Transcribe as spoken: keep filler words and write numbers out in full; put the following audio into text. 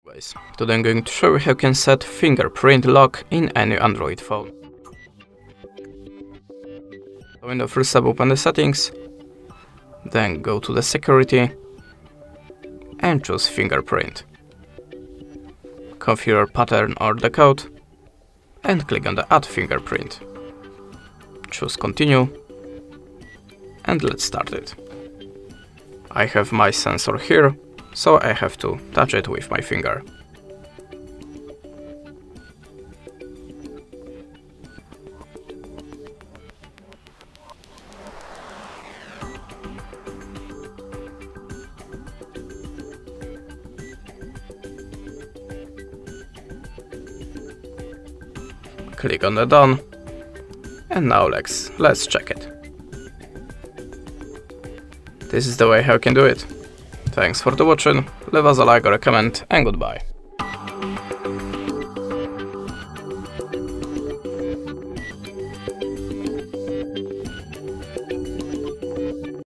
Today I'm going to show you how you can set fingerprint lock in any Android phone. So in the first step, open the settings, then go to the security and choose fingerprint. Configure pattern or the code and click on the add fingerprint. Choose continue and let's start it. I have my sensor here, so I have to touch it with my finger. Click on the done, and now let's, let's check it. This is the way how you can do it. Thanks for the watching, leave us a like or a comment, and goodbye.